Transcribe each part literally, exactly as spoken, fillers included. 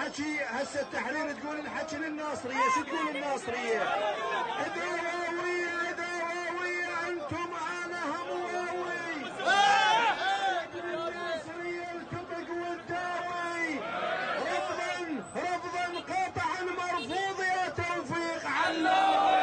الحكي هسه التحرير تقول الحكي للناصريه، شو تقول الناصريه؟ دواويه دواويه انتم انا همواوي. الناصريه التبق والداوي رفضا رفضا قطعا مرفوض يا توفيق علاوي.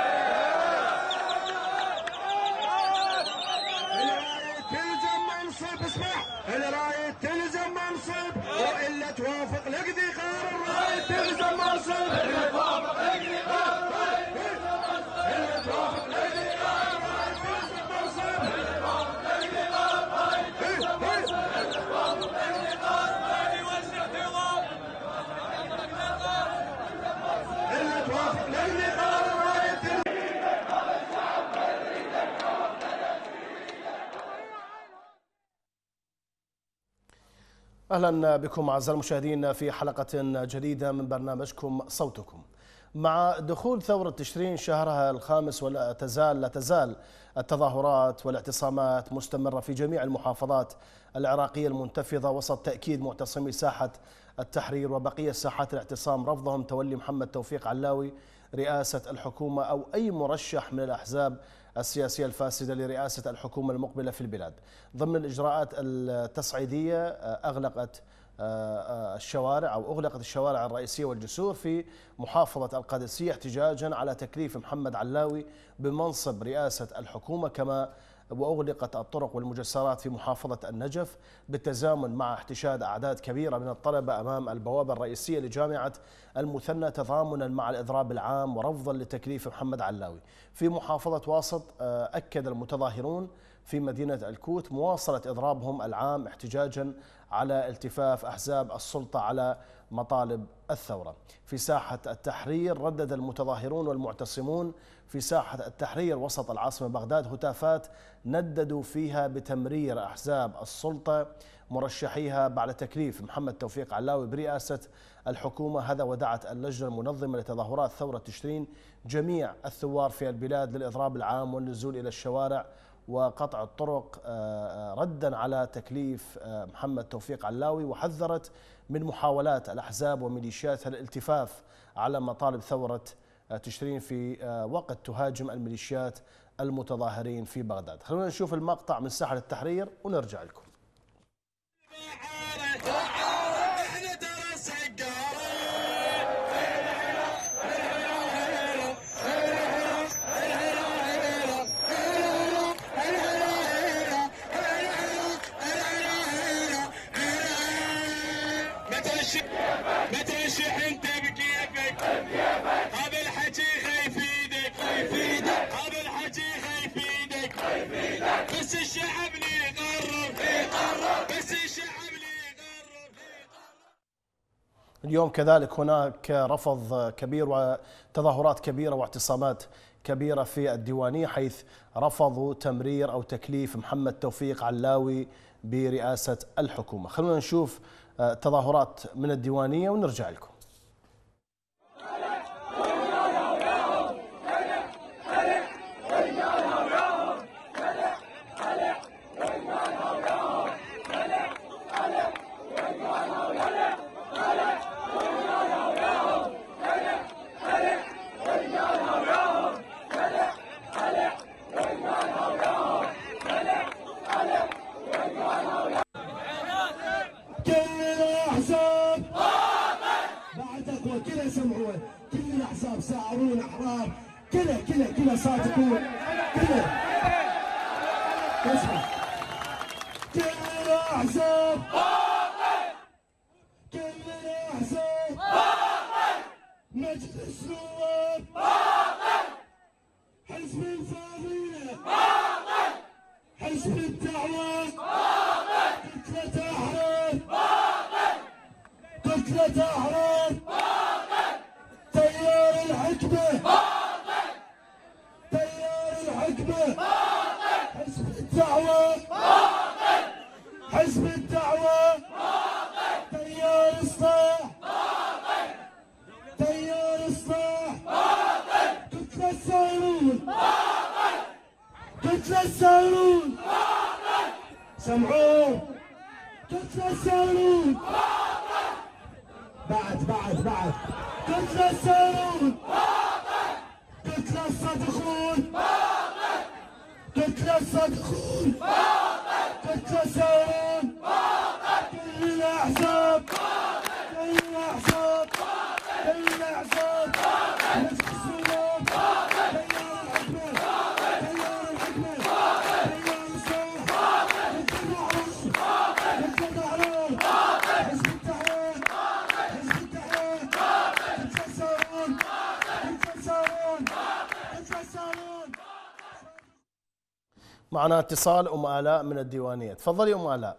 الرايه تلزم منصب، اسمع الرايه تلزم منصب والا توافق الاقتقار. الرايه تلزم منصب الا توافق الاقتقار. الا توافق الاقتقار. الرايه تلزم منصب الا توافق الاقتقار. الا توافق الاقتقار. الا توافق الاقتقار. الرايه تلزم. أهلا بكم أعزائي المشاهدين في حلقة جديدة من برنامجكم صوتكم. مع دخول ثورة تشرين شهرها الخامس ولا تزال لا تزال التظاهرات والاعتصامات مستمرة في جميع المحافظات العراقية المنتفضة وسط تأكيد معتصمي ساحة التحرير وبقية ساحات الاعتصام رفضهم تولي محمد توفيق علاوي رئاسة الحكومة أو أي مرشح من الأحزاب السياسية الفاسدة لرئاسة الحكومة المقبلة في البلاد. ضمن الإجراءات التصعيدية أغلقت الشوارع أو أغلقت الشوارع الرئيسية والجسور في محافظة القادسية احتجاجا على تكليف محمد علاوي بمنصب رئاسة الحكومة، كما وأغلقت الطرق والمجسرات في محافظة النجف بالتزامن مع احتشاد أعداد كبيرة من الطلبة أمام البوابة الرئيسية لجامعة المثنى تضامنا مع الإضراب العام ورفضا لتكليف محمد علاوي. في محافظة واسط أكد المتظاهرون في مدينة الكوت مواصلة إضرابهم العام احتجاجا على التفاف أحزاب السلطة على مطالب الثورة. في ساحة التحرير ردد المتظاهرون والمعتصمون في ساحة التحرير وسط العاصمة بغداد هتافات نددوا فيها بتمرير أحزاب السلطة مرشحيها بعد تكليف محمد توفيق علاوي برئاسة الحكومة. هذا ودعت اللجنة المنظمة لتظاهرات ثورة تشرين جميع الثوار في البلاد للإضراب العام والنزول إلى الشوارع وقطع الطرق ردا على تكليف محمد توفيق علاوي، وحذرت من محاولات الأحزاب وميليشياتها الالتفاف على مطالب ثورة تشرين في وقت تهاجم الميليشيات المتظاهرين في بغداد. خلونا نشوف المقطع من ساحة التحرير ونرجع لكم. بترشح انت بكيفك هذا الحكي خايف ايدك هذا الحكي خايف ايدك بس الشعب لي يقرر بس الشعب لي يقرر. اليوم كذلك هناك رفض كبير وتظاهرات كبيرة واعتصامات كبيرة في الديوانية حيث رفضوا تمرير أو تكليف محمد توفيق علاوي برئاسة الحكومة. خلونا نشوف تظاهرات من الديوانية ونرجع لكم. كلها سمعوه كل الاحزاب ساعرون احرار كلها كلها كلها صادقون كلها اسمع كل الاحزاب كل الاحزاب مجلس نواب حزب الفاضليه حزب الدعوه كتلة احرار كتلة احرار تيار الحكمة تيار الحكمة حزب الدعوة حزب الدعوة تيار إصلاح تيار إصلاح كتلة السائرون كتلة السائرون سمعوه كتلة السائرون بعد بعد بعد تتلسون تتلصدقون تتلصدقون تتلسون كل الاحزاب كل الاحزاب كل الاحزاب حزب السلام تيار الحكمه تيار الحكمه تيار الصلاح حزب المعروف حزب المعروف حزب التحرير حزب التحرير تتلسون تتلسون تتلسون. معنا اتصال ام الاء من الديوانيه، تفضلي ام الاء.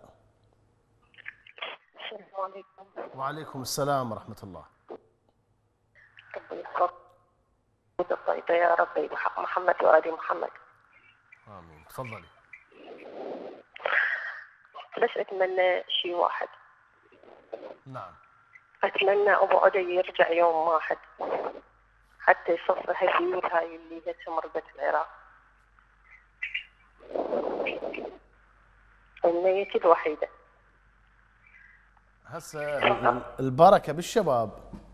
السلام عليكم. وعليكم السلام ورحمه الله. ربي يحفظك الطيبة يا ربي بحق محمد وآل محمد. امين. تفضلي. بس أتمنى شيء واحد. نعم. أتمنى أبو عدي يرجع يوم واحد حتى يصفح البيوت هاي اللي هسه مرقت العراق. أمنيتي الوحيدة. هسه البركه بالشباب،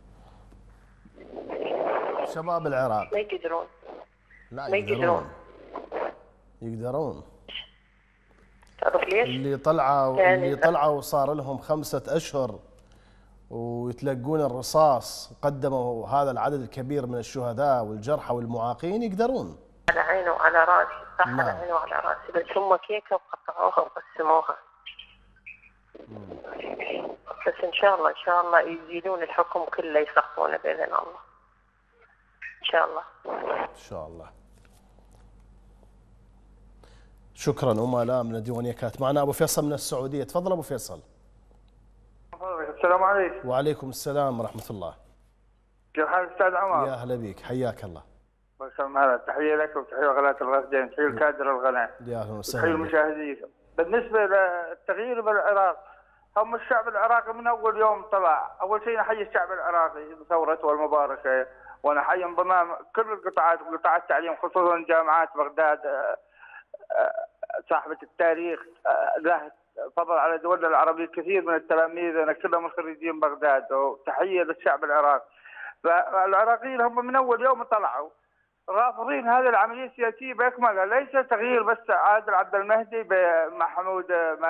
شباب العراق ما يقدرون. لا ما يقدرون يقدرون تعرف ليش؟ اللي طلعوا يعني اللي طلعوا وصار لهم خمسة أشهر ويتلقون الرصاص وقدموا هذا العدد الكبير من الشهداء والجرحى والمعاقين يقدرون. على عيني وعلى راسي، صح. نعم. على عيني وعلى راسي، بس هم كيكة وقطعوها وقسموها. بس إن شاء الله إن شاء الله يزيدون الحكم كله يسقطونه بإذن الله. إن شاء الله. إن شاء الله. شكرا أم آلاء من الديوانية. كانت معنا أبو فيصل من السعودية، تفضل أبو فيصل. السلام عليكم. وعليكم السلام ورحمة الله. كيف حالك أستاذ عمر؟ يا هلا بك، حياك الله. الله يسلم هلا، تحية لك وتحية غلاة الغردين، تحية الكادر الغناء. يا أهلا وسهلا. تحية المشاهدين. بالنسبة للتغيير بالعراق، هم الشعب العراقي من أول يوم طلع، أول شيء نحيي الشعب العراقي بثورته المباركة، ونحيي انضمام كل القطاعات وقطاع التعليم خصوصا جامعات بغداد صاحبة التاريخ، له فضل على الدول العربية. كثير من التلاميذ كلهم خريجين بغداد، وتحية للشعب العراقي. فالعراقيين هم من أول يوم طلعوا رافضين هذه العملية السياسية بأكملها، ليس تغيير بس عادل عبد المهدي بمحمود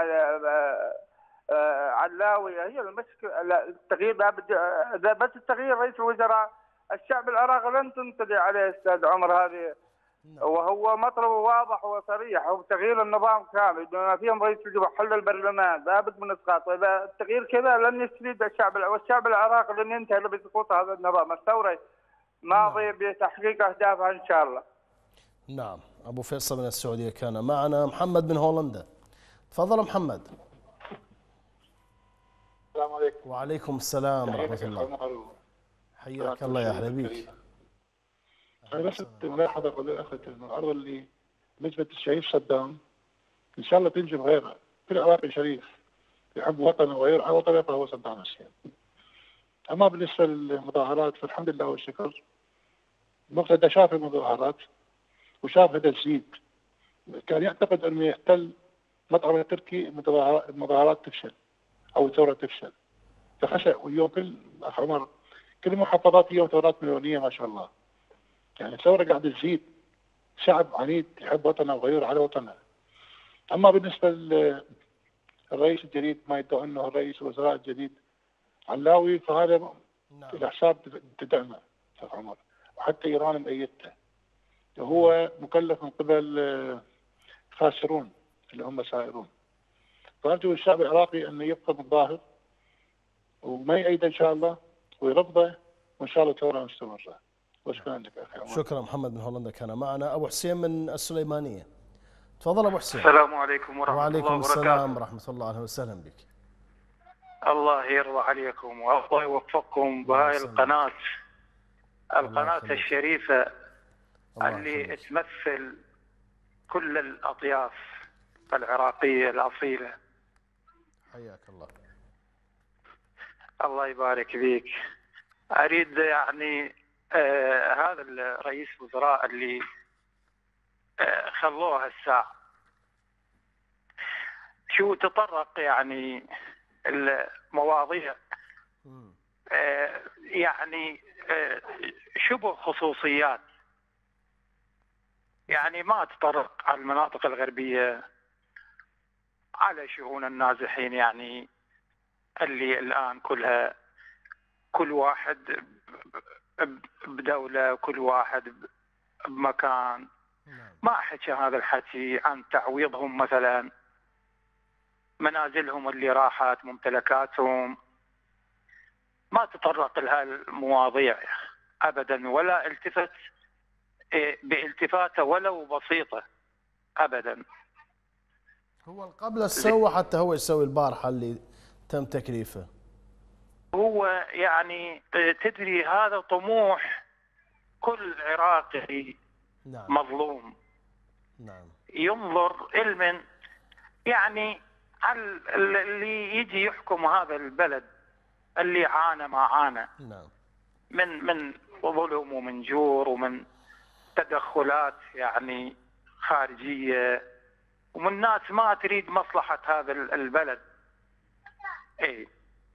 علاوي هي المشكلة. التغيير بس التغيير رئيس الوزراء. الشعب العراقي لن تنطلي عليه استاذ عمر هذه، وهو مطلبه واضح وصريح، هو تغيير النظام كامل بما فيهم رئيس الجمهورية حل البرلمان لابد من اسقاطه. اذا التغيير كذا لن يستفيد الشعب، والشعب العراقي لن ينتهي الا بسقوط هذا النظام. الثوره ماضيه بتحقيق اهدافها ان شاء الله. نعم. ابو فيصل من السعوديه كان معنا. محمد من هولندا، تفضل محمد. السلام عليكم. وعليكم السلام ورحمه الله. حياك الله يا اهلا بك. انا بس ملاحظه اقول للاخ العرض اللي نسبه الشريف صدام ان شاء الله تنجب غيرها. كل عراقي شريف يحب وطنه ويرعى وطنه فهو صدام حسين. اما بالنسبه للمظاهرات فالحمد لله والشكر، المقتدى شاف المظاهرات وشاف هذا الزيد، كان يعتقد انه يحتل مطعم التركي المظاهرات تفشل او الثوره تفشل، فخشى. واليوم كل اخ عمر كل المحافظات اليوم ثورات مليونيه ما شاء الله. يعني الثوره قاعده تزيد، شعب عنيد يحب وطنه وغير على وطنه. اما بالنسبه للرئيس الجديد ما يدعو انه رئيس الوزراء الجديد علاوي، فهذا نعم. الاحساب تدعمه استاذ عمر، وحتى ايران مأيدته. هو مكلف من قبل خاسرون اللي هم سائرون. فارجو الشعب العراقي انه يبقى متظاهر وما يأيده ان شاء الله ويرفضه، وان شاء الله الثوره مستمره. وشكرا لك اخي عمر. شكرا. محمد من هولندا كان معنا. ابو حسين من السليمانيه، تفضل ابو حسين. السلام عليكم ورحمه وعليكم الله وبركاته. السلام ورحمه الله. اهلا وسهلا بك. الله يرضى عليكم والله يوفقكم بهاي القناه القناه الشريفه اللي تمثل كل الاطياف العراقيه الاصيله. حياك الله. الله يبارك فيك. اريد يعني آه هذا الرئيس الوزراء اللي آه خلوه الساعه شو تطرق يعني المواضيع يعني آه، شبه خصوصيات، يعني ما تطرق على المناطق الغربية على شؤون النازحين، يعني اللي الآن كلها كل واحد بدولة، كل واحد بمكان. ما حكى هذا الحكي عن تعويضهم مثلا منازلهم اللي راحت، ممتلكاتهم. ما تطرق لها المواضيع أبدا، ولا التفت بالتفاتة ولو بسيطة أبدا. هو قبل سوى حتى هو يسوي البارحة اللي تم تكليفه. هو يعني تدري هذا طموح كل عراقي نعم. مظلوم. نعم. ينظر علما يعني على اللي يجي يحكم هذا البلد، اللي عانى ما عانى نعم. من من ظلم ومن جور ومن تدخلات يعني خارجية، ومن ناس ما تريد مصلحة هذا البلد. اي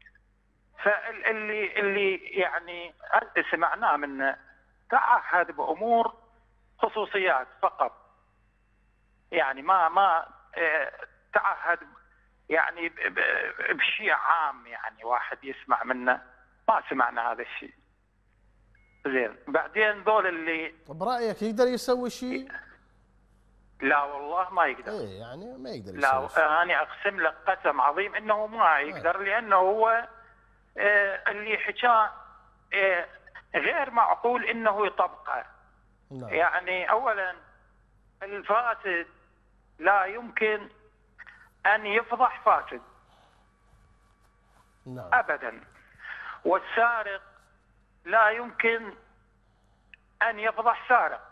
فاللي اللي يعني سمعناه منه تعهد بأمور خصوصيات فقط، يعني ما ما تعهد يعني بشيء عام، يعني واحد يسمع منه. ما سمعنا هذا الشيء. زين بعدين ذول اللي برأيك يقدر يسوي شيء؟ لا والله ما يقدر. ايه يعني ما يقدر يسوي لا شيء. انا اقسم لك قسم عظيم انه ما يقدر، لانه هو آه اللي حكاه آه غير معقول انه يطبقه. نعم. يعني اولا الفاسد لا يمكن ان يفضح فاسد. نعم. ابدا. والسارق لا يمكن ان يفضح سارق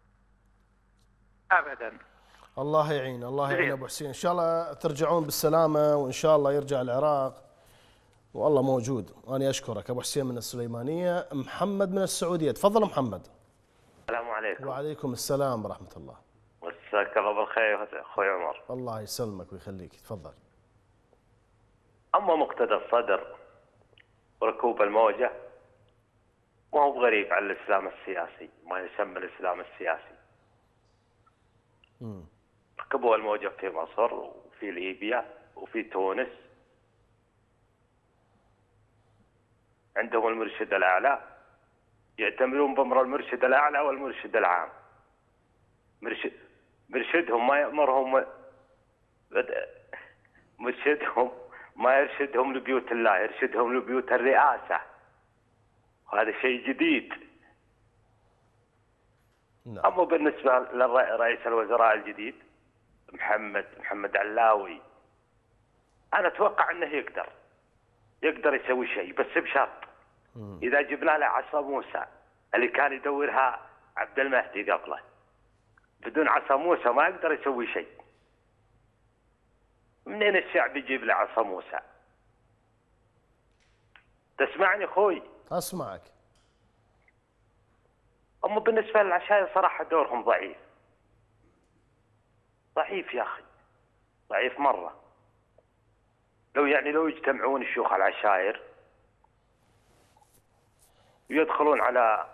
ابدا. الله يعين، الله يعين ابو حسين، ان شاء الله ترجعون بالسلامه، وان شاء الله يرجع العراق والله موجود. وانا اشكرك ابو حسين من السليمانيه. محمد من السعوديه، تفضل محمد. السلام عليكم. وعليكم السلام ورحمه الله. مساك الله بالخير اخوي عمر. الله يسلمك ويخليك، تفضل. اما مقتدى الصدر وركوب الموجه ما هو بغريب على الاسلام السياسي، ما يسمى الاسلام السياسي. امم ركبوا الموجه في مصر وفي ليبيا وفي تونس. عندهم المرشد الاعلى، يعتمدون بامر المرشد الاعلى والمرشد العام. مرشد مرشدهم ما يامرهم، مرشدهم ما يرشدهم لبيوت الله، يرشدهم لبيوت الرئاسه. وهذا شيء جديد. نعم. اما بالنسبه لرئيس الوزراء الجديد محمد محمد علاوي، انا اتوقع انه يقدر يقدر يسوي شيء، بس بشرط اذا جبنا له عصا موسى اللي كان يدورها عبد المهدي قبله. بدون عصا موسى ما يقدر يسوي شيء. منين الشعب يجيب له عصا موسى؟ تسمعني اخوي؟ اسمعك. اما بالنسبه للعشائر صراحه دورهم ضعيف. ضعيف يا اخي، ضعيف مره. لو يعني لو يجتمعون الشيوخ العشائر ويدخلون على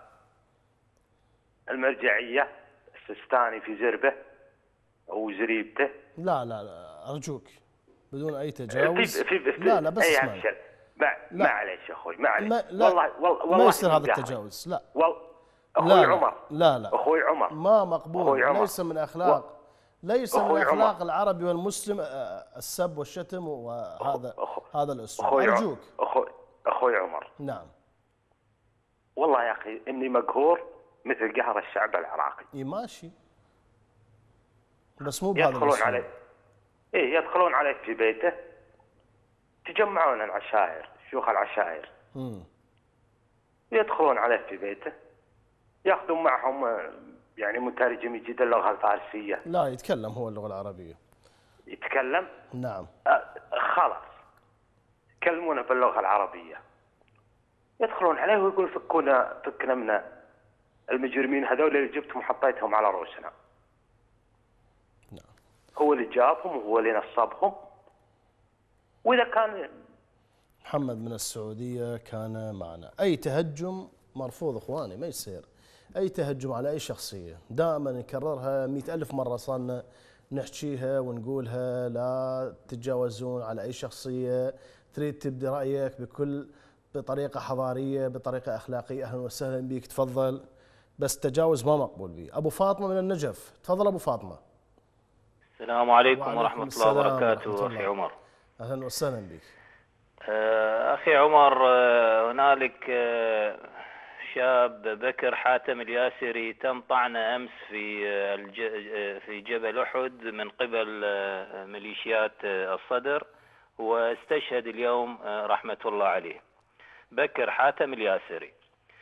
المرجعيه السيستاني في زربه او زريبته. لا لا لا ارجوك بدون اي تجاوز. في في لا لا بس اسمعني. ما معليش يا اخوي معليش. ما لا والله والله ما يصير هذا التجاوز. لا والله اخوي لا عمر. لا لا اخوي عمر ما مقبول. عمر. ليس من اخلاق و... ليس من اخلاق عمر. العربي والمسلم السب والشتم وهذا أخو... هذا الاسلوب. أخوي ارجوك. اخوي اخوي عمر. نعم. والله يا اخي اني مقهور مثل قهر الشعب العراقي. اي ماشي، بس مو بهذا يدخلون الاسلوب. عليه. ايه يدخلون عليه في بيته، تجمعون العشائر شيوخ العشائر. امم يدخلون عليه في بيته، ياخذون معهم يعني مترجم يجيد اللغه الفارسيه. لا يتكلم هو اللغه العربيه. يتكلم؟ نعم. آه خلاص يكلمونه باللغه العربيه. يدخلون عليه ويقول فكونا فكنا من المجرمين هذول اللي جبتهم وحطيتهم على رؤوسنا. نعم. هو اللي جابهم وهو اللي نصبهم. واذا كان محمد من السعودية كان معنا. أي تهجم مرفوض إخواني، ما يصير أي تهجم على أي شخصية، دائما نكررها مئة ألف مرة صارنا نحكيها ونقولها، لا تتجاوزون على أي شخصية، تريد تبدي رأيك بكل بطريقة حضارية بطريقة أخلاقية أهلا وسهلا بك تفضل، بس تجاوز ما مقبول به. أبو فاطمة من النجف، تفضل أبو فاطمة. السلام عليكم ورحمة الله وبركاته. أخي عمر أهلا وسهلا بك. أخي عمر، هنالك شاب بكر حاتم الياسري تم طعنه أمس في في جبل أحد من قبل ميليشيات الصدر، واستشهد اليوم رحمة الله عليه. بكر حاتم الياسري.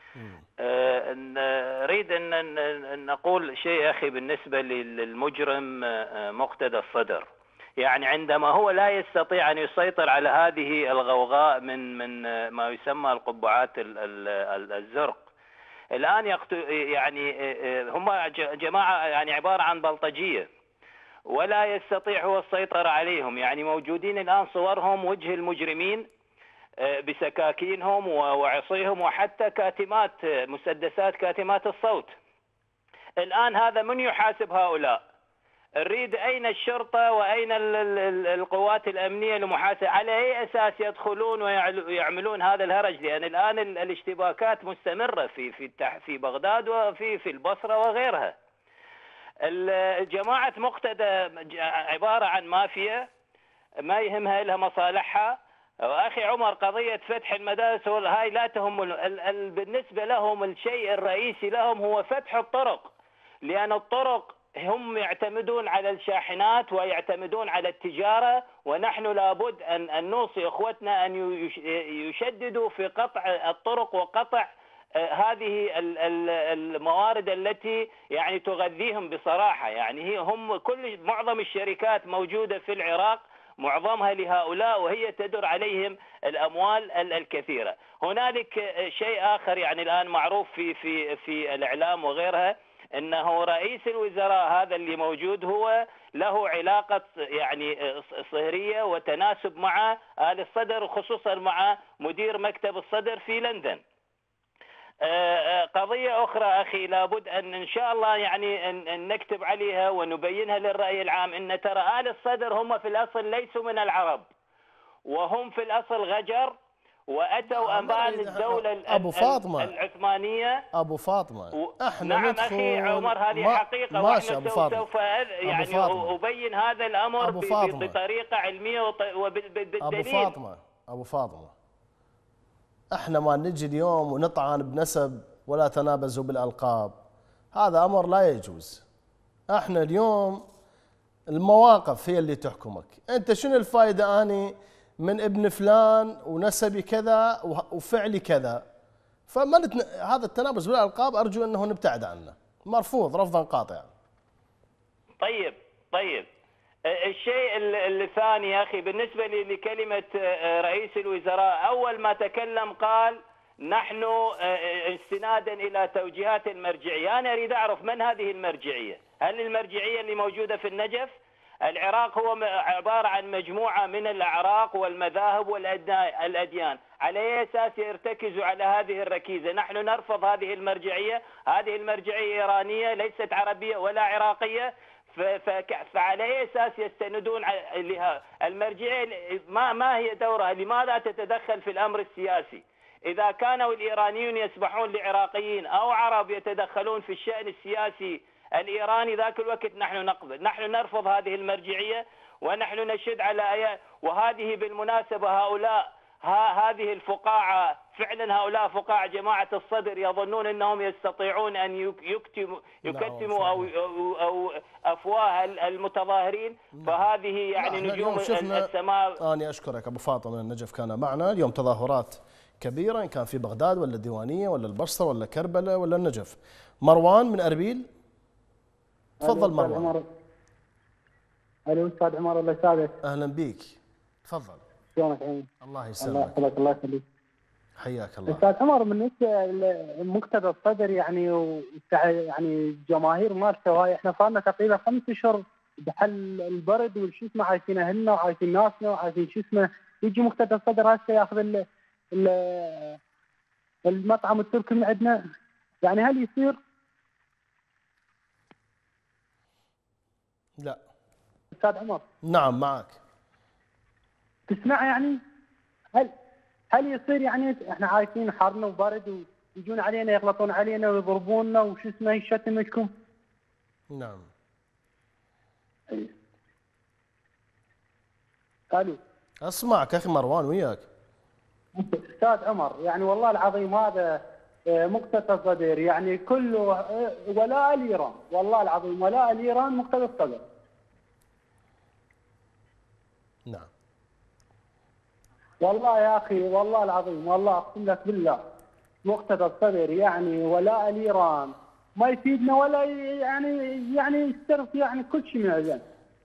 نريد أن نقول شيء أخي بالنسبة للمجرم مقتدى الصدر. يعني عندما هو لا يستطيع أن يسيطر على هذه الغوغاء من من ما يسمى القبعات الزرق، الآن يقتل، يعني هم جماعة يعني عبارة عن بلطجية، ولا يستطيع هو السيطرة عليهم. يعني موجودين الآن صورهم وجه المجرمين بسكاكينهم وعصيهم وحتى كاتمات مسدسات كاتمات الصوت. الآن هذا من يحاسب هؤلاء؟ نريد أين الشرطة وأين القوات الأمنية لمحاسبة؟ على أي أساس يدخلون ويعملون هذا الهرج؟ لأن الآن الاشتباكات مستمرة في في في بغداد وفي في البصرة وغيرها. جماعة مقتدى عبارة عن مافيا ما يهمها إلا مصالحها. أخي عمر، قضية فتح المدارس هاي لا تهم. بالنسبة لهم الشيء الرئيسي لهم هو فتح الطرق، لأن الطرق هم يعتمدون على الشاحنات ويعتمدون على التجارة، ونحن لابد أن أن نوصي إخوتنا أن يشددوا في قطع الطرق وقطع هذه الموارد التي يعني تغذيهم بصراحة. يعني هي هم كل معظم الشركات موجودة في العراق معظمها لهؤلاء، وهي تدر عليهم الأموال الكثيرة. هنالك شيء آخر يعني الآن معروف في في في الإعلام وغيرها، أنه رئيس الوزراء هذا اللي موجود هو له علاقة يعني صهرية وتناسب مع آل الصدر، وخصوصا مع مدير مكتب الصدر في لندن. قضية أخرى أخي لابد أن إن شاء الله يعني أن نكتب عليها ونبينها للرأي العام، أن ترى آل الصدر هم في الأصل ليسوا من العرب، وهم في الأصل غجر، وأتوا أنبان الدولة أبو فاطمة العثمانية. أبو فاطمة احنا نعم ندخل أخي عمر، هذه ما حقيقة، ماشي وإحنا أبو فاطمة. سوف يعني فاطمة. أبين هذا الأمر أبو فاطمة. بطريقة علمية وبالدليل. أبو فاطمة أبو فاطمة احنا ما نجي اليوم ونطعن بنسب ولا تنابزوا بالألقاب، هذا أمر لا يجوز. احنا اليوم المواقف هي اللي تحكمك. انت شنو الفائدة اني من ابن فلان ونسبي كذا وفعلي كذا؟ فما نتن... هذا التنابز بالألقاب أرجو أنه نبتعد عنه، مرفوض رفضا قاطعا. طيب طيب الشيء الثاني يا أخي بالنسبة لكلمة رئيس الوزراء، أول ما تكلم قال نحن استنادا إلى توجيهات المرجعية. أنا أريد أعرف من هذه المرجعية؟ هل المرجعية اللي موجودة في النجف؟ العراق هو عبارة عن مجموعة من الأعراق والمذاهب والأديان، على أي أساس يرتكزوا على هذه الركيزة؟ نحن نرفض هذه المرجعية. هذه المرجعية إيرانية ليست عربية ولا عراقية، فعلى أي أساس يستندون لها؟ المرجعية ما ما هي دورها؟ لماذا تتدخل في الأمر السياسي؟ إذا كانوا الإيرانيون يسمحون لعراقيين أو عرب يتدخلون في الشأن السياسي الإيراني، ذاك الوقت نحن نقبل. نحن نرفض هذه المرجعية، ونحن نشد على آيات. وهذه بالمناسبة هؤلاء ها هذه الفقاعة فعلا هؤلاء فقاعة جماعة الصدر يظنون أنهم يستطيعون أن يكتموا يكتموا أو أو أفواه المتظاهرين. فهذه يعني نجوم السماء. أنا أشكرك أبو فاطمة من النجف كان معنا اليوم. تظاهرات كبيرة إن كان في بغداد ولا الديوانية ولا البصرة ولا كربلاء ولا النجف. مروان من أربيل، تفضل مروان. الو استاذ عمر، الله يسعدك. اهلا بيك، تفضل. شلونك عمي؟ الله يسلمك. الله الله يخليك. حياك الله. استاذ عمر، بالنسبه لمقتدى الصدر يعني يعني الجماهير مالته هاي، احنا صار لنا تقريبا خمس اشهر بحل البرد والشو اسمه عايشين اهلنا وعايشين ناسنا وعايشين شو اسمه يجي مقتدى الصدر هسه ياخذ ال ال المطعم التركي من عندنا، يعني هل يصير؟ لا. استاذ عمر. نعم معك. تسمع يعني؟ هل هل يصير يعني احنا عايشين حارنا وبرد ويجون علينا يغلطون علينا ويضربوننا وش اسمه يشتمكم؟ نعم. الو. اسمعك اخي مروان وياك. استاذ عمر يعني والله العظيم هذا مقتدى الصدر يعني كله ولاء لايران، والله العظيم ولاء لايران مقتدى الصدر. نعم. والله يا اخي والله العظيم والله اقسم لك بالله مقتدى الصدر يعني ولاء لايران ما يفيدنا ولا يعني يعني يسترف يعني كل شيء من عندنا.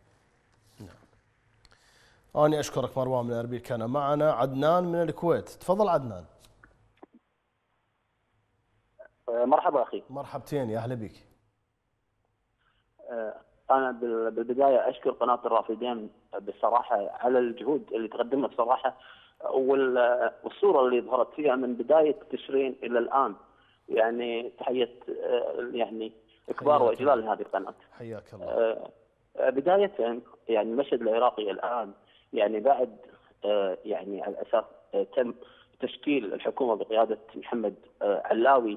أنا أشكرك مروان من أربيل. كان معنا عدنان من الكويت. تفضل عدنان. مرحبا أخي. مرحبتين يا أهلا بك. أنا بالبداية أشكر قناة الرافدين بصراحة على الجهود اللي تقدمها بصراحة، والصورة اللي ظهرت فيها من بداية تشرين إلى الآن، يعني تحية يعني إكبار وإجلال لهذه القناة. حياك الله. بداية يعني المشهد العراقي الآن يعني بعد يعني على أساس تم تشكيل الحكومة بقيادة محمد علاوي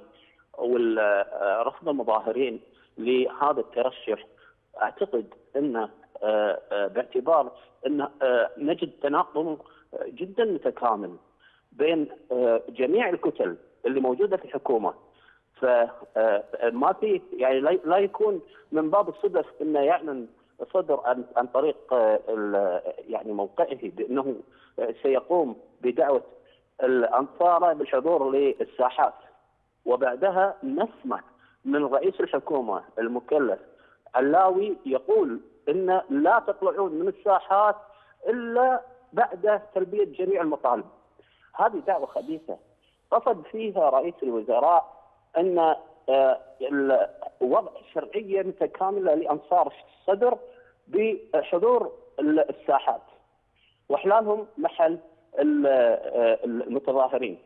ورفض المظاهرين لهذا الترشح، أعتقد أن باعتبار أن نجد تناقض جدا متكامل بين جميع الكتل اللي موجودة في الحكومة، فما في يعني لا يكون من باب الصدف أنه يعلن صدر عن عن طريق يعني موقعه بأنه سيقوم بدعوة الأنصار بالحضور للساحات، وبعدها نسمع من رئيس الحكومة المكلف علاوي يقول إن لا تطلعون من الساحات إلا بعد تلبية جميع المطالب. هذه دعوة خبيثة قصد فيها رئيس الوزراء أن وضع شرعية متكاملة لأنصار الصدر بحضور الساحات وإحلالهم محل المتظاهرين،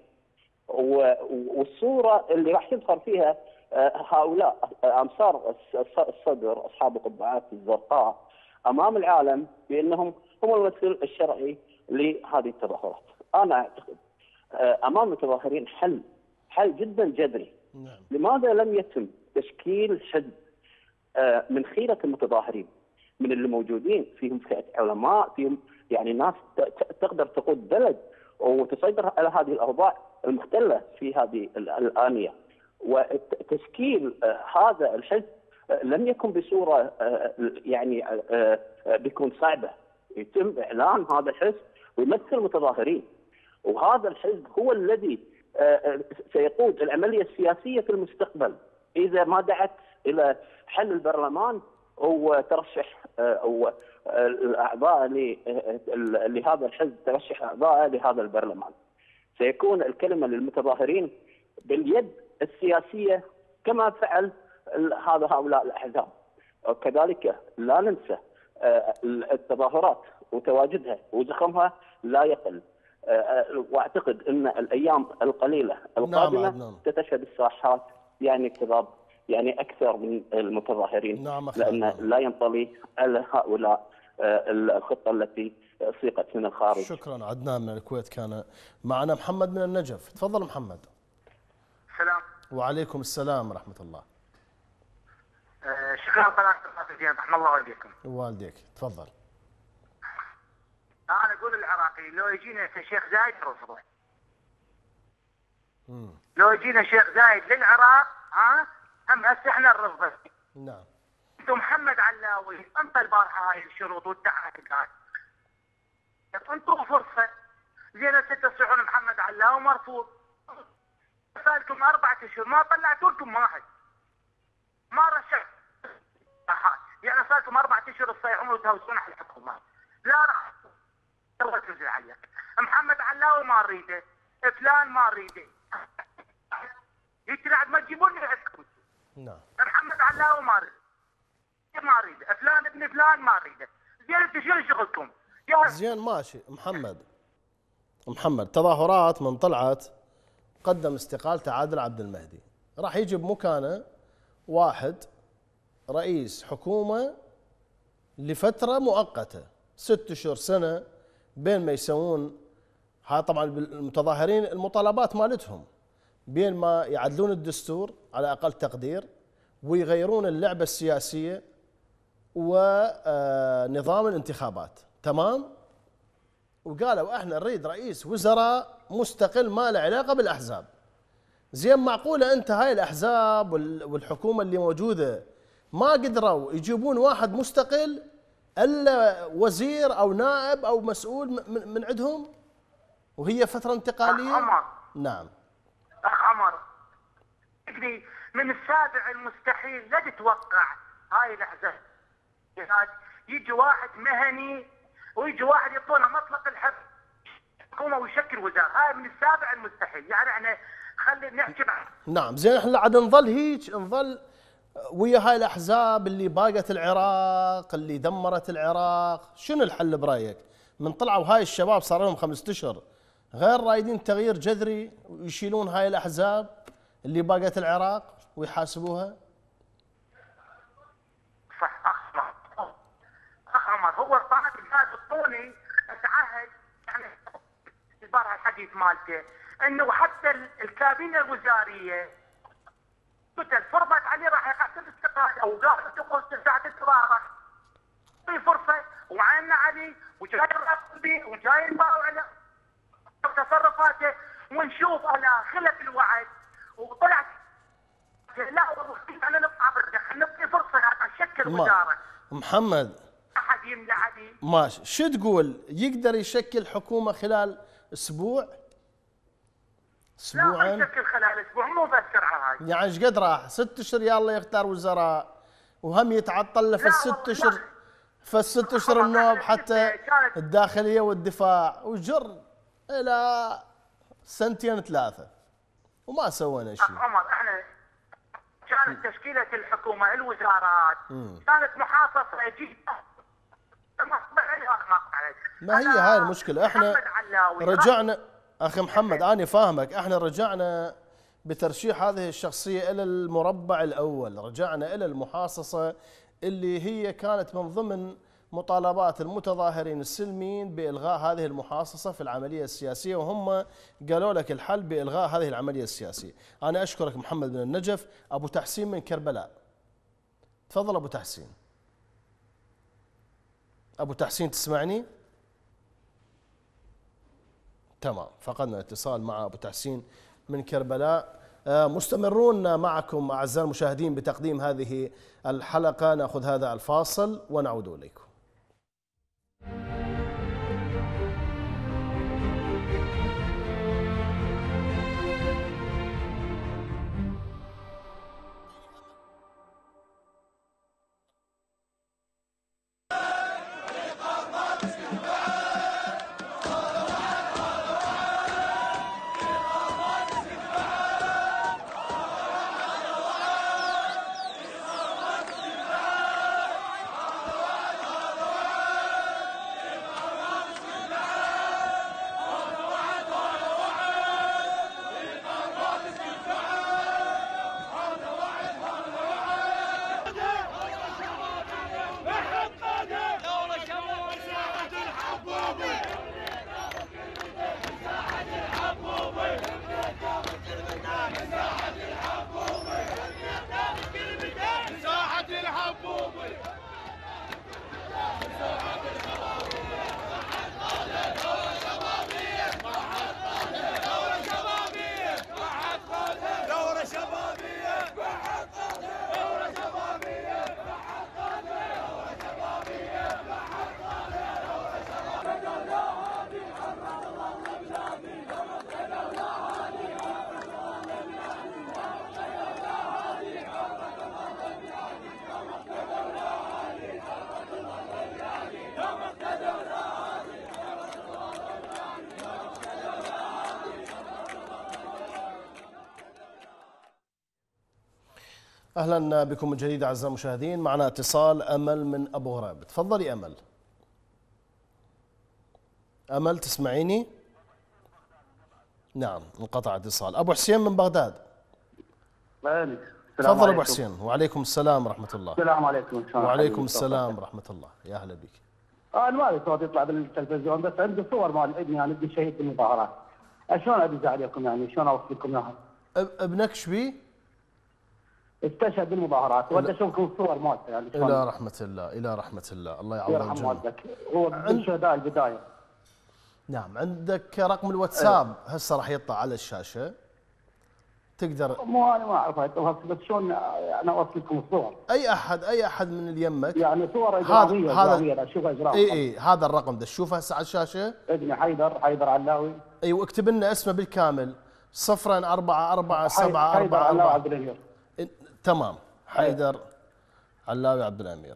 والصورة اللي راح يظهر فيها هؤلاء أنصار الصدر أصحاب القبعات الزرقاء أمام العالم بأنهم هم الممثل الشرعي لهذه التظاهرات. أنا أعتقد أمام المتظاهرين حل حل جدا جذري. نعم. لماذا لم يتم تشكيل حزب من خيرة المتظاهرين، من اللي موجودين فيهم فئة علماء، فيهم يعني ناس تقدر تقود بلد وتسيطر على هذه الأوضاع المختلة في هذه الآنية، وتشكيل هذا الحزب لم يكن بصورة يعني بيكون صعبة. يتم إعلان هذا الحزب ويمثل المتظاهرين، وهذا الحزب هو الذي سيقود العملية السياسية في المستقبل إذا ما دعت إلى حل البرلمان وترشح أو الأعضاء لهذا الحزب، ترشح أعضاء لهذا البرلمان. سيكون الكلمة للمتظاهرين باليد السياسية كما فعل هذا هؤلاء الأحزاب. وكذلك لا ننسى التظاهرات وتواجدها وزخمها لا يقل، واعتقد ان الايام القليله القادمه نعم. ستشهد الساحات يعني اكتظاظ يعني اكثر من المتظاهرين. نعم. لان لا ينطلي على هؤلاء الخطه التي سيقت من الخارج. شكرا عدنان من الكويت. كان معنا محمد من النجف. تفضل محمد. السلام. وعليكم السلام ورحمه الله. أه شكرا قناه الرافدين، رحم الله والديكم. والديك. تفضل. انا اقول العراقي لو يجينا الشيخ زايد نرفضه. لو يجينا الشيخ زايد للعراق ها هم هسه احنا نرفضه. نعم. انتم محمد علاوي انطى البارحه هاي الشروط والتعهدات. انطوا فرصه. زين هسه تصيحون محمد علاوي مرفوض. صار لكم اربعة اشهر ما طلعتوا لكم واحد. ما رشحت. يعني صار لكم اربعة اشهر تصيحون وتهوسون على الحكومه. لا راح الله تنزل عليك. محمد علاوي ما نريده، فلان ما نريده. يتلعب ما تجيبون لي عندكم. نعم. محمد علاوي ما نريده. ما نريده، فلان ابن فلان ما نريده. زين انتم شنو شغلكم؟ زين ماشي محمد. محمد تظاهرات من طلعت قدم استقالته عادل عبد المهدي، راح يجي بمكانه واحد رئيس حكومة لفترة مؤقتة ست اشهر سنة بين ما يسوون. ها طبعا المتظاهرين المطالبات مالتهم بين ما يعدلون الدستور على أقل تقدير ويغيرون اللعبة السياسية ونظام الانتخابات، تمام؟ وقالوا احنا نريد رئيس وزراء مستقل ما له علاقة بالأحزاب. زين معقولة أنت هاي الأحزاب والحكومة اللي موجودة ما قدروا يجيبون واحد مستقل إلا وزير أو نائب أو مسؤول من عندهم وهي فترة انتقالية؟ أخ عمر، نعم أخ عمر، من السابع المستحيل لا تتوقع هاي الأحزاب يجي واحد مهني ويجي واحد يعطونا مطلق الحكومة ويشكل وزارة. هاي من السابع المستحيل. يعني احنا خلي نحكي بعد. نعم زين احنا عاد نظل هيك نظل ويا هاي الأحزاب اللي باقت العراق اللي دمرت العراق. شنو الحل برأيك؟ من طلعوا هاي الشباب صار لهم خمسة أشهر غير رايدين تغيير جذري ويشيلون هاي الأحزاب اللي باقت العراق ويحاسبوها؟ صح أخ عمر. أخ عمر هو الطالب هذا الطوني تعهد يعني البارحة الحديث مالته انه حتى الكابينة الوزارية قتل فرضت عليه راح يقدم استقالة او قال تقول ساعة التظاهرة في فرصة وعيننا عليه وجاي نراقب به وجاي نباوع على تصرفاته ونشوف على خلف الوعد وطلعت لا انا نبقى برجع نبقي فرصة نشكل وزارة. محمد احد يملى عليه ماشي، شو تقول يقدر يشكل حكومة خلال اسبوع؟ اسبوعين؟ لا ما يشكل خلال اسبوع مو بس سرعة هاي. يعني ايش قد راح؟ ست اشهر يلا يختار وزراء وهم يتعطل له في الست اشهر في الست اشهر النوب حتى الداخلية والدفاع وجر الى سنتين ثلاثة وما سوينا شيء. عمر احنا كانت تشكيلة الحكومة الوزارات مم. كانت محاصصة جدا. ما هي هاي المشكلة. احنا رجعنا اخي محمد انا فاهمك، احنا رجعنا بترشيح هذه الشخصية الى المربع الاول، رجعنا الى المحاصصة اللي هي كانت من ضمن مطالبات المتظاهرين السلميين بإلغاء هذه المحاصصة في العملية السياسية، وهم قالوا لك الحل بإلغاء هذه العملية السياسية. أنا أشكرك محمد بن النجف. أبو تحسين من كربلاء، تفضل أبو تحسين. أبو تحسين تسمعني؟ تمام، فقدنا الاتصال مع أبو تحسين من كربلاء. مستمرون معكم أعزائي المشاهدين بتقديم هذه الحلقة. نأخذ هذا الفاصل ونعود إليكم. أهلا بكم من جديد أعزائي المشاهدين. معنا اتصال أمل من أبو غراب. تفضلي أمل. أمل تسمعيني؟ نعم انقطع اتصال. ابو حسين من بغداد. السلام تفضل ابو عليكم. حسين. وعليكم السلام ورحمه الله. السلام عليكم. وعليكم السلام ورحمه الله. يا اهلا بك. انا ما لي صوت يطلع بالتلفزيون، بس عندي صور مال ابني، يعني ابني شهيد بالمظاهرات. شلون ادز عليكم يعني؟ شلون اوصل لكم اياها؟ ابنك ايش بيه؟ استشهد بالمظاهرات، ودي اشوفكم الصور مالته يعني شلون. الى رحمه الله، الى رحمه الله، الله يعوض يرحم الجنه. والدك، هو من شهداء البدايه. نعم. عندك رقم الواتساب هسه راح يطلع على الشاشه، تقدر. مو انا ما اعرف بس شلون انا اوصل لكم الصور. اي احد اي احد من اللي يمك يعني صور اجراميه هذا اجراميه اشوفها اجرام. اي اي هذا الرقم ده تشوفه هسه على الشاشه. ابني حيدر حيدر علاوي. ايوه اكتب لنا اسمه بالكامل. صفرين أربعة أربعة سبعة حيدر أربعة علاوي أربعة. عبد الامير. تمام. حيدر علاوي عبد الامير.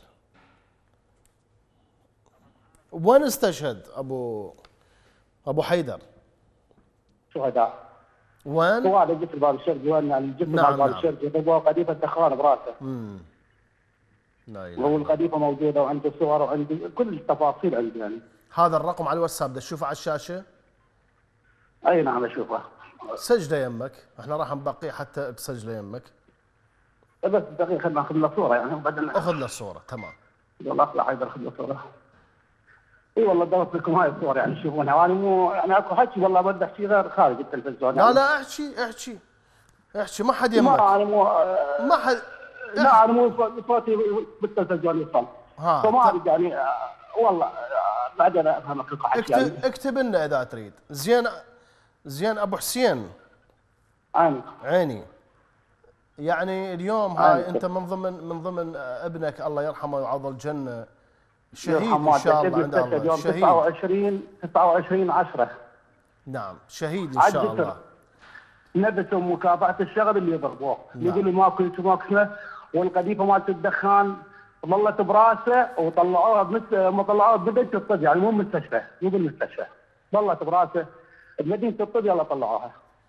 وين استشهد ابو ابو حيدر؟ شهداء. وين؟ هو هذا جسر باب الشرقي، وين يعني الجسر نعم باب نعم. الشرقي ضربوه قذيفه دخان براسه. امم لا اله. وهو القذيفه موجوده وعنده صور وعنده كل التفاصيل عندي يعني. هذا الرقم على الواتساب ده تشوفه على الشاشه؟ اي نعم اشوفه. سجله يمك، احنا راح نبقيه حتى تسجله يمك. بس دقيقه خلينا ناخذ له صوره يعني بدل. اخذ له صوره. تمام. والله اطلع حيدر اخذ له صوره. اي والله درت لكم هاي الصور يعني تشوفونها، وانا مو يعني اكو حكي والله بدي احكي غير خارج التلفزيون يعني. لا لا احكي احكي احكي ما حد يمك. ما انا مو ما حد. لا انا مو صوتي بالتلفزيون يوصل. ها فما اريد يعني آه، والله آه، بعدين افهمك لكم حكي اكتب يعني. اكتب لنا اذا تريد. زين زين ابو حسين. عيني عيني. يعني اليوم هاي انت من ضمن من ضمن ابنك الله يرحمه ويعوض الجنه شهيد ان شاء الله عند الله. يوم شهيد تسعة وعشرين تسعة وعشرين عشرة. نعم شهيد ان شاء الله. نبتهم مكافاه الشغل اللي ضربوه. نعم. يقول لي ماكو ماكو، والقذيفه مالت الدخان ظلت براسه وطلعوها بمس ما طلعوها بمدينه الطب يعني مو مستشفى مو بالمستشفى. ظلت براسه بمدينه الطب يلا طلعوها.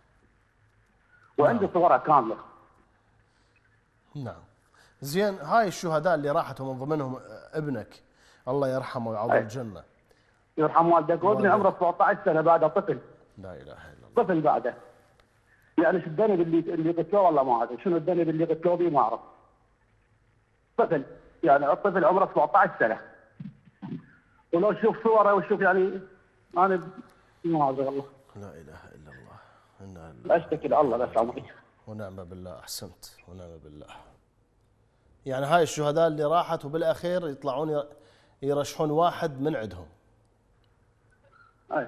وعندي صورها كامله. نعم. زين هاي الشهداء اللي راحت ومن ضمنهم ابنك الله يرحمه ويعوض الجنه. يرحم والدك. وابني عمره سبعة عشر سنه بعده طفل. لا اله الا الله. طفل بعده. يعني شو الذنب اللي اللي قتلوه والله ما ادري، شنو الذنب اللي قتلوه به ما اعرف. طفل يعني الطفل عمره سبعة عشر سنه. ولو تشوف صوره وشوف يعني انا ما ادري والله. لا اله الا الله. انا لله. اشتكي لله بس عمري. ونعم بالله. احسنت. ونعم بالله. يعني هاي الشهداء اللي راحت وبالاخير يطلعون يرشحون واحد من عندهم. اي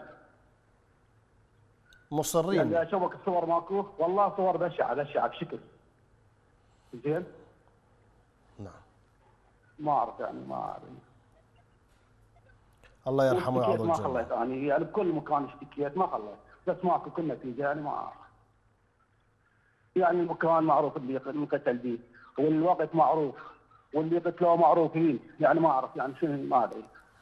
مصرين. يعني اشوفك الصور ماكو والله صور بشعه بشعه بشكل. زين؟ نعم. ما اعرف يعني ما اعرف. الله يرحمه ويعوض ما الجنه. خليت يعني يعني بكل مكان اشتكيت ما خليت، بس ماكو كل نتيجه يعني ما اعرف. يعني المكان معروف اللي انقتل به، والوقت معروف، واللي قتلوه معروفين، يعني ما اعرف يعني شنو ما ادري.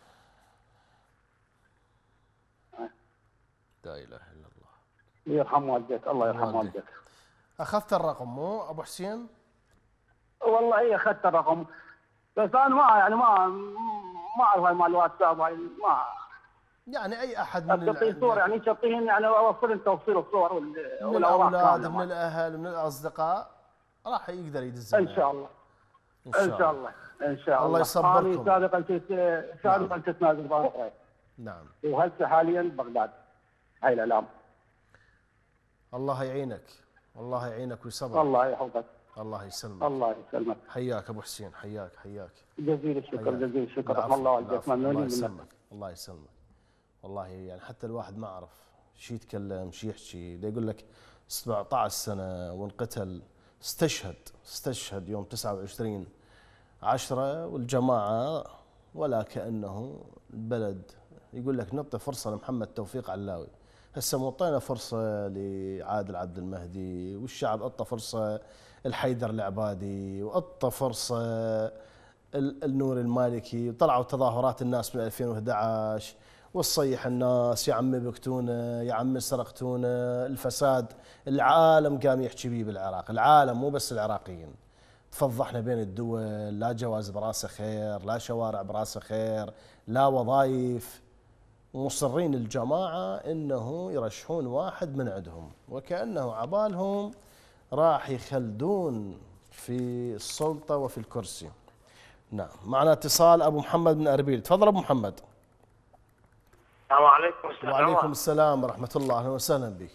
لا اله الا الله. يرحم والديك الله يرحم والديك. اخذت الرقم مو ابو حسين؟ والله اي اخذت الرقم، بس انا ما يعني ما ما اعرف هاي مال الواتساب هاي ما يعني اي احد من تعطيه صور يعني تعطيهم يعني اوصل انت توصيل الصور من الاولاد من الاهل من الاصدقاء راح يقدر يدز ان شاء الله. ان شاء الله ان شاء الله. الله يصبركم. انا سابقا كنت سابقا كنت نازل بغداد. نعم. وهسه حاليا بغداد. هاي الاعلام. الله يعينك. الله يعينك ويصبرك. الله يحفظك. الله يسلمك. الله يسلمك. حياك ابو حسين. حياك حياك. جزيل الشكر جزيل الشكر. رحم الله والديك ممنونين منك. الله منك. يسلمك. الله يسلمك. والله يعني حتى الواحد ما عرف شي يتكلم شي يحكي. دا يقول لك سبعة عشر سنه وانقتل استشهد استشهد يوم تسعة وعشرين عشرة والجماعه ولا كانه البلد. يقول لك نعطي فرصه لمحمد توفيق علاوي. هسه معطينا فرصه لعادل عبد المهدي والشعب اعطى فرصه الحيدر العبادي واعطى فرصه النور المالكي. وطلعوا تظاهرات الناس من ألفين وأحد عشر وتصيح الناس يا عمي بكتونا يا عمي سرقتونا. الفساد العالم قام يحكي بيه بالعراق. العالم مو بس العراقيين. تفضحنا بين الدول. لا جواز براسه خير، لا شوارع براسه خير، لا وظائف. مصرين الجماعة أنه يرشحون واحد من عندهم، وكأنه عبالهم راح يخلدون في السلطة وفي الكرسي. نعم، معنا اتصال أبو محمد من أربيل. تفضل أبو محمد. السلام عليكم. وعليكم السلام ورحمة الله، أهلا وسهلا بك.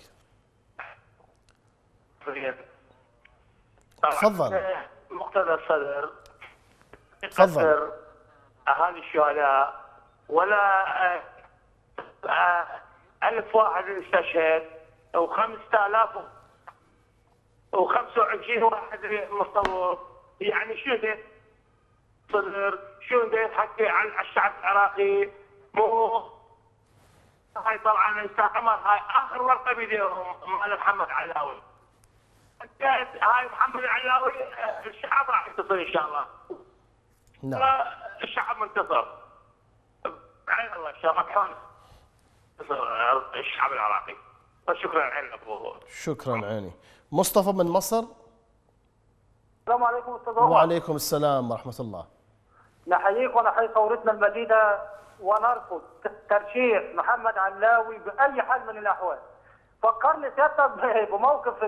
تفضل. مقتدى الصدر تفضل. أهالي الشهداء ولا ألف واحد استشهد وخمسة آلاف وخمسة وعشرين واحد مصور، يعني شو ده صدر؟ شو ده يحكي عن الشعب العراقي؟ مو هاي طبعا استعمر، هاي آخر ورقة بيديهم مال محمد علاوي. هاي محمد علاوي الشعب راح ينتصر ان شاء الله. نعم. الشعب منتصر. عين الله ان شاء الله كان الشعب العراقي. شكرا عين ابو. شكرا عيني. مصطفى من مصر. السلام عليكم استاذ عمر. وعليكم السلام ورحمة الله. نحييك ونحيي ثورتنا المجيدة ونرفض ترشيح محمد علاوي بأي حال من الأحوال. فكرني سيادتك بموقف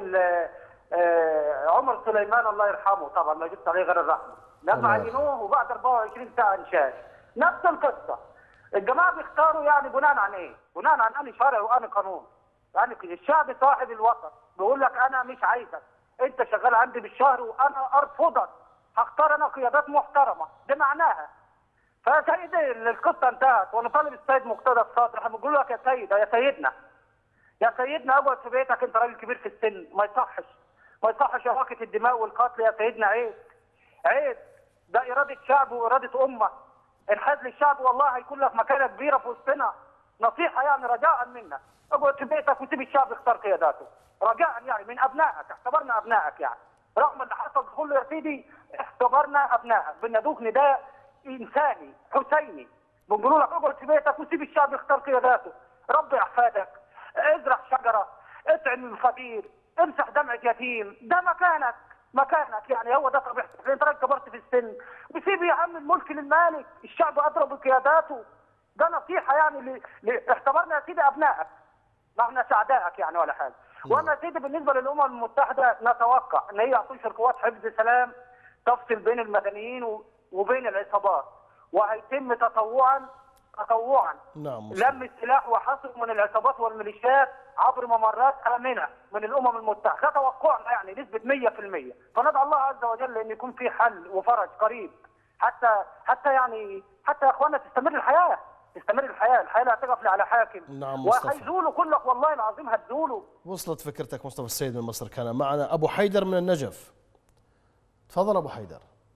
عمر سليمان الله يرحمه، طبعا ما جبت عليه غير الرحمه، لما عينوه وبعد أربعة وعشرين ساعه انشاء. نفس القصه. الجماعه بيختاروا يعني بناء عن ايه؟ بناء عن انهي شرع وانهي قانون؟ يعني الشعب صاحب الوطن بيقول لك انا مش عايزك، انت شغال عندي بالشهر وانا ارفضك، هختار انا قيادات محترمه، ده معناها. فيا سيدي القصه انتهت، ونطالب السيد مقتدى الصدر، احنا بنقول لك يا سيد يا سيدنا يا سيدنا اقعد في بيتك، انت راجل كبير في السن، ما يصحش ما يصحش إراقة الدماء والقتل يا سيدنا، عيب عيب، ده إرادة شعب وإرادة أمة. انحاز للشعب والله هيكون لك مكانة كبيرة في وسطنا. نصيحة يعني رجاء منا، اقعد في بيتك وسيب الشعب يختار قياداته، رجاء يعني من أبنائك، اعتبرنا أبنائك يعني، رغم اللي حصل كله يا سيدي اعتبرنا أبنائك، بندوك نداء إنساني حسيني، بنقول لك اقعد في بيتك وسيب الشعب يختار قياداته، ربي أحفادك، ازرع شجرة، اطعم الفقير، امسح دمعة يتيم، ده مكانك مكانك يعني، هو ده طبيعتك، انت راجل كبرت في السن، وسيب يا عم الملك للمالك، الشعب ادرى بقياداته، ده نصيحة يعني ل... ل... اعتبرنا يا سيدي ابنائك، ما احنا سعدائك يعني ولا حاجة. وانا يا سيدي بالنسبة للامم المتحدة نتوقع ان هي تنشر قوات حفظ سلام تفصل بين المدنيين و... وبين العصابات، وهيتم تطوعا تطوعا نعم لم السلاح وحصر من العصابات والميليشيات عبر ممرات آمنة من الأمم المتحدة، ده توقعنا يعني نسبة مية في المية، فندعو الله عز وجل أن يكون في حل وفرج قريب، حتى حتى يعني حتى يا أخوانا تستمر الحياة تستمر الحياة الحياة لا تقف على حاكم. نعم مصطفى. وهيزولوا كلك والله العظيم هتزولوا. وصلت فكرتك مصطفى السيد من مصر. كان معنا أبو حيدر من النجف. تفضل أبو حيدر.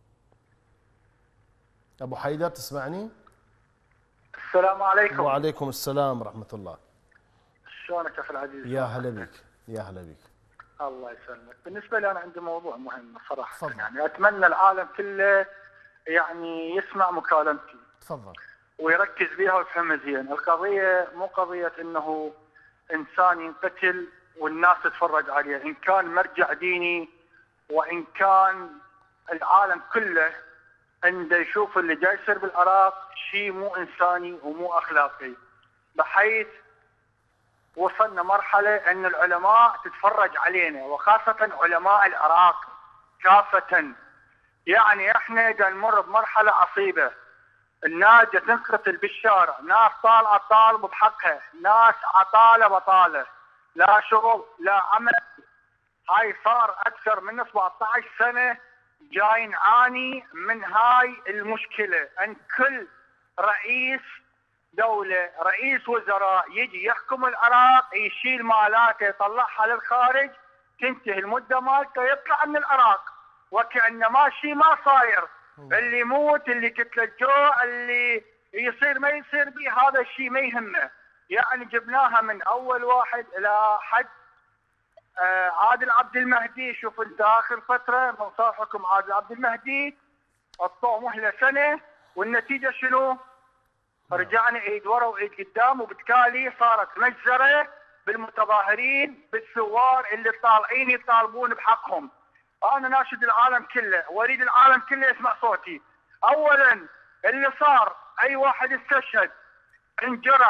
أبو حيدر تسمعني؟ السلام عليكم. وعليكم السلام ورحمة الله. شلونك اخي العزيز؟ يا هلا بك يا هلا بك. الله يسلمك. بالنسبه لي انا عندي موضوع مهم صراحه، تفضل. يعني اتمنى العالم كله يعني يسمع مكالمتي. تفضل. ويركز بها ويفهمها زين، القضيه مو قضيه انه انسان ينقتل والناس تتفرج عليه، ان كان مرجع ديني وان كان العالم كله عنده يشوف اللي جاي يصير بالعراق شيء مو انساني ومو اخلاقي، بحيث وصلنا مرحله ان العلماء تتفرج علينا، وخاصه علماء العراق كافه. يعني احنا جا نمر بمرحله عصيبه، الناس جا تنقتل بالشارع، ناس طالعه طالب بحقها، ناس عطاله بطاله، لا شغل لا عمل. هاي صار اكثر من سبعة عشر سنه جاي نعاني من هاي المشكله، ان كل رئيس دولة رئيس وزراء يجي يحكم العراق يشيل مالاته يطلعها للخارج، تنتهي المدة مالته يطلع من العراق وكأنما شيء ما صاير، اللي يموت اللي قتل الجوع اللي يصير ما يصير به هذا الشيء ما يهمه. يعني جبناها من أول واحد إلى حد آه عادل عبد المهدي. شوف انت آخر فترة من صار حكم عادل عبد المهدي اعطوه مهلة سنة، والنتيجة شنو؟ رجعنا عيد ورا وعيد قدام، وبالتالي صارت مجزره بالمتظاهرين بالثوار اللي طالعين يطالبون بحقهم. انا ناشد العالم كله واريد العالم كله يسمع صوتي. اولا اللي صار اي واحد استشهد انجرح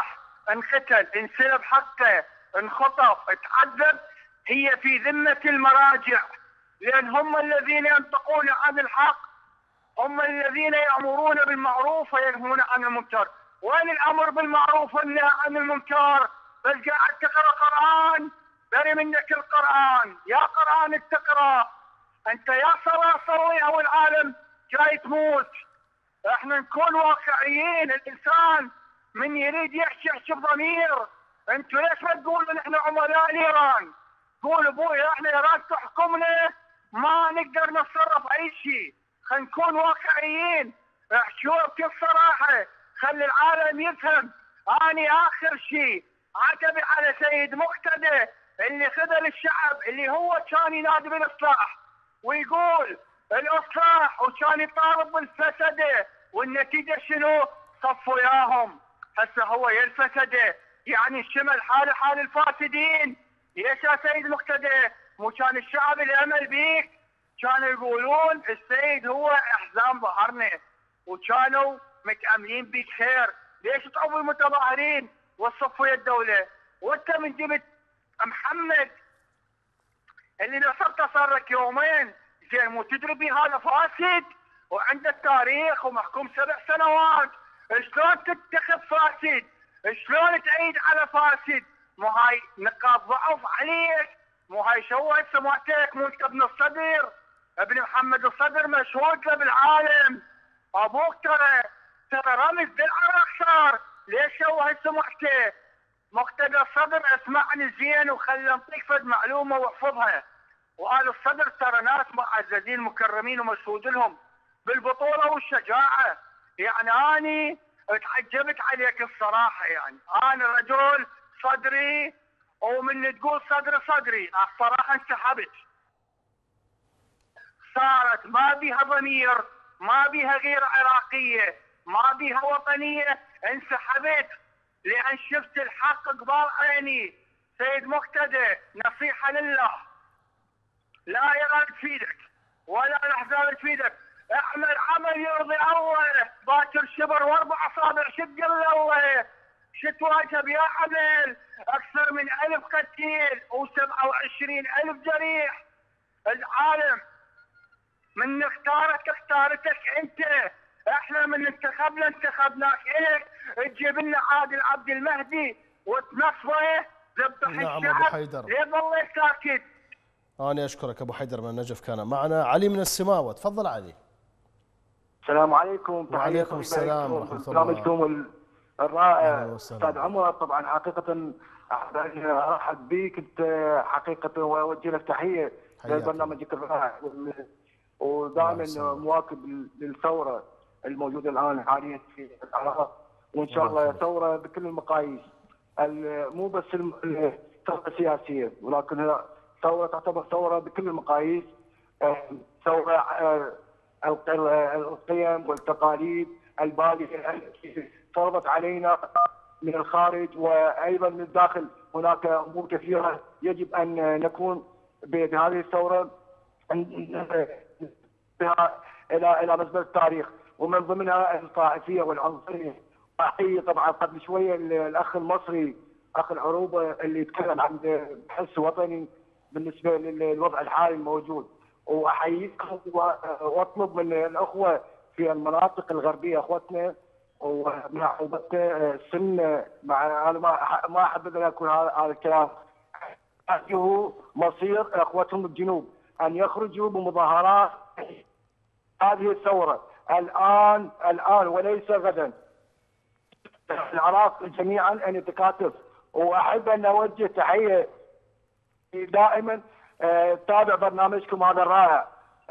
انقتل، انسلب حقه، انخطف، اتعذب، هي في ذمة المراجع، لأن هم الذين ينطقون عن الحق، هم الذين يأمرون بالمعروف وينهون عن المنكر. وين الأمر بالمعروف والنهي عن المنكر؟ بل قاعد تقرأ قرآن، بري منك القرآن، يا قرآن تقرأ، أنت يا صلاة صلي أو العالم جاي تموت. احنا نكون واقعيين، الإنسان من يريد يحكي يحكي بضمير. انتوا ليش ما تقولوا نحن عملاء ايران؟ قولوا ابوي احنا ايران تحكمنا ما نقدر نتصرف اي شيء. خلينا نكون واقعيين، احكوا بكل صراحه، خلي العالم يفهم. اني اخر شيء عتبي على سيد مقتدى اللي خذل الشعب، اللي هو كان ينادي بالاصلاح ويقول الاصلاح وكان يطالب بالفسده، والنتيجه شنو؟ صفوا ياهم. هسه هو يا الفسده، يعني الشمل حال حال الفاسدين. ليش يا سيد مقتدى؟ مو كان الشعب الامل بيك؟ كانوا يقولون السيد هو احزام ظهرنا، وكانوا متاملين بيك خير. ليش تعبوا المتظاهرين وصفوا الدوله؟ وانت من جبت محمد اللي نصرته صار لك يومين، زين مو تدري بيه هذا فاسد وعنده تاريخ ومحكوم سبع سنوات، شلون تتخذ فاسد؟ شلون تعيد على فاسد؟ مو هاي نقاط ضعف عليك، مو هاي شو هسه معتك؟ مو انت ابن الصدر، ابن محمد الصدر مشهود له بالعالم، ابوك ترى ترى رمز بالعراق صار. ليش شو هسه معتك؟ مقتدى الصدر اسمعني زين وخلي انطيك فد معلومه واحفظها. وآل الصدر ترى ناس معززين مكرمين ومشهود لهم بالبطوله والشجاعه. يعني اني اتعجبت عليك الصراحه، يعني انا رجل صدري، ومن تقول صدري صدري الصراحه انسحبت. صارت ما بيها ضمير، ما بيها غيره عراقيه، ما بيها وطنيه، انسحبت لان شفت الحق قبال عيني. سيد مقتدى نصيحه لله، لا ايران تفيدك ولا الاحزاب تفيدك، اعمل عمل يرضي الله. باكر شبر واربع اصابع شد الله، شت واجب يا عمل اكثر من الف قتيل وسبعة وعشرين الف جريح. العالم من اختارك اختارتك انت، احنا من انتخبنا انتخبناك الك، تجيب لنا عادل عبد المهدي وتنصبه ذبح نعم الشعب. أبو حيدر، ليه ظل ساكت؟ أنا أشكرك أبو حيدر من النجف. كان معنا علي من السماوة. تفضل علي. السلام عليكم. وعليكم السلام ورحمة الله. برنامجكم الرائع استاذ عمر. طبعا حقيقة احب ان ارحب بك انت حقيقة واوجه لك تحية لبرنامجك الرائع، ودائما مواكب للثورة الموجودة الان حاليا في العراق، وان شاء الله ثورة بكل المقاييس، مو بس الثورة السياسية ولكن هي ثورة تعتبر ثورة بكل المقاييس، ثورة القيم والتقاليد البالية التي فرضت علينا من الخارج وايضا من الداخل. هناك امور كثيرة يجب ان نكون بهذه الثورة بها الى الى مزبلة التاريخ، ومن ضمنها الطائفية والعنصرية. احيي طبعا قبل شوية الاخ المصري اخ العروبة اللي يتكلم عن حس وطني بالنسبة للوضع الحالي الموجود، واحييكم واطلب من الاخوه في المناطق الغربيه اخوتنا ومع السن، مع انا ما ما احب ان اكون هذا الكلام، هو مصير اخوتهم الجنوب ان يخرجوا بمظاهرات هذه الثوره الان الان وليس غدا. العراق جميعا ان يتكاتف، واحب ان اوجه تحيه دائما تابع برنامجكم هذا الرائع.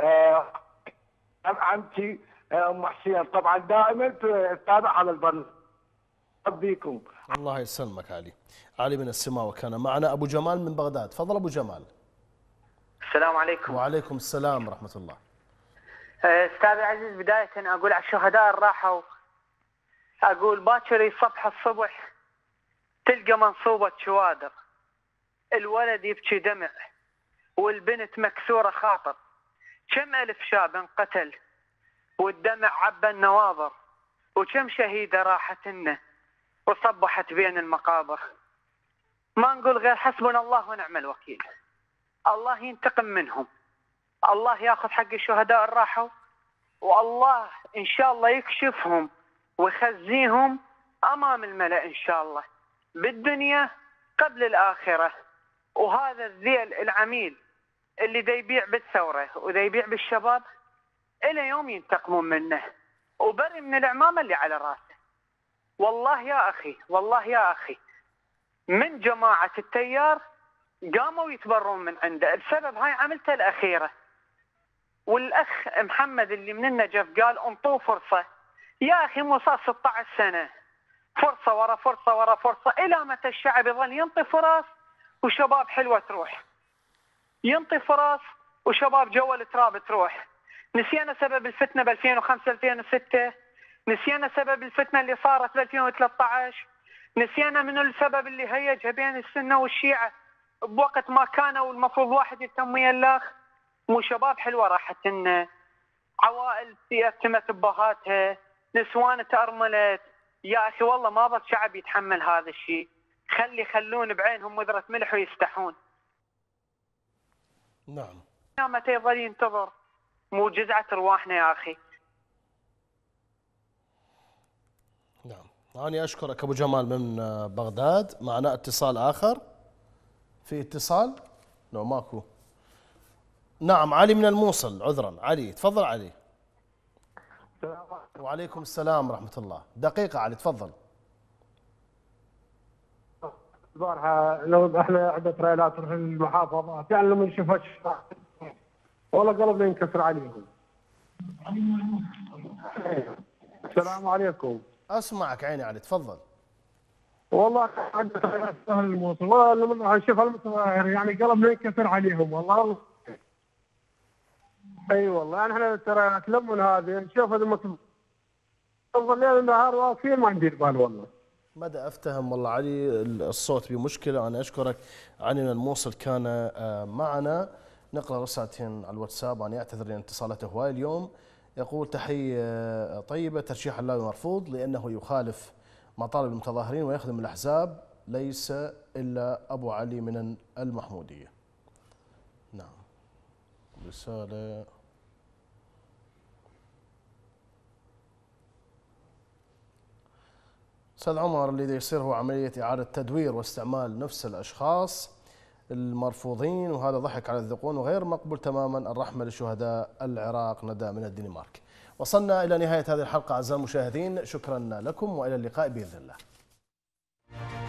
عمتي ام حسين طبعا دائما تتابع هذا البرنامج. بيكم الله يسلمك علي. علي من السماوة كان معنا. ابو جمال من بغداد. تفضل ابو جمال. السلام عليكم. وعليكم السلام ورحمة الله. استاذ عزيز، بداية اقول على الشهداء اللي راحوا، اقول باكر يصبح الصبح تلقى منصوبة شوادر، الولد يبكي دمع والبنت مكسورة خاطر، كم ألف شاب انقتل والدمع عبى النواظر، وكم شهيدة راحت لنا وصبحت بين المقابر. ما نقول غير حسبنا الله ونعم الوكيل. الله ينتقم منهم، الله ياخذ حق الشهداء اللي راحوا، والله إن شاء الله يكشفهم ويخزيهم أمام الملأ إن شاء الله بالدنيا قبل الآخرة. وهذا الذيل العميل اللي دا يبيع بالثورة ودا يبيع بالشباب إلى يوم ينتقمون منه، وبري من العمامة اللي على راسه. والله يا أخي، والله يا أخي، من جماعة التيار قاموا يتبرون من عنده بسبب هاي عملته الأخيرة. والأخ محمد اللي من النجف قال انطوه فرصة. يا أخي مو صار ستة عشر سنة، فرصة ورا فرصة ورا فرصة، إلى متى الشعب يظل ينطي فرص وشباب حلوة تروح، ينطي فرص وشباب جوا التراب تروح. نسينا سبب الفتنة ب ألفين وخمسة ألفين وستة، نسينا سبب الفتنة اللي صارت ب ألفين وثلاثة عشر، نسينا منو السبب اللي هيجها بين السنة والشيعة بوقت ما كانوا المفروض واحد يهتم ويا الاخ. مو شباب حلوة راحت لنا، عوائل تيتمت ببهاتها، نسوان تأرملت. يا أخي والله ما ظل شعب يتحمل هذا الشيء. خلي خلون بعينهم مذرة ملح ويستحون. نعم. يا متى يظل ينتظر؟ مو جزعة رواحنا يا أخي. نعم. أنا أشكرك أبو جمال من بغداد. معنا اتصال آخر. في اتصال؟ لا ماكو. نعم علي من الموصل. عذرا علي، تفضل علي. وعليكم السلام ورحمة الله. دقيقة علي تفضل. البارحة لو احنا عدة ريالات في المحافظات، يعني لما نشوفها والله قلبنا ينكسر عليهم. السلام عليكم. أسمعك عيني علي تفضل. والله عدة ريالات في الموصل، والله لما نشوفها المتظاهر يعني قلبنا ينكسر عليهم والله. اي والله يعني احنا ترى تلمنا هذه نشوف هذا المطلوب الليل النهار واقفين ما ندير بال والله. مدى افتهم والله علي، الصوت بمشكله. انا اشكرك. علي من الموصل كان معنا. نقرا رسالتين على الواتساب. انا اعتذر لان اتصالاته هواي اليوم. يقول تحيه طيبه، ترشيح اللاوي مرفوض لانه يخالف مطالب المتظاهرين ويخدم الاحزاب، ليس الا ابو علي من المحموديه. نعم. رساله أستاذ عمر، اللي يصير هو عملية إعادة تدوير واستعمال نفس الأشخاص المرفوضين، وهذا ضحك على الذقون وغير مقبول تماما. الرحمة لشهداء العراق. ندى من الدنمارك. وصلنا إلى نهاية هذه الحلقة أعزائي المشاهدين، شكرا لكم وإلى اللقاء بإذن الله.